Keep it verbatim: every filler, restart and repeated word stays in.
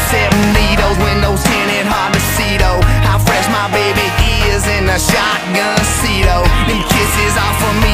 seven needles, windows tinted, hard to see though how fresh my baby is in a shotgun seat. Oh, them kisses are for me.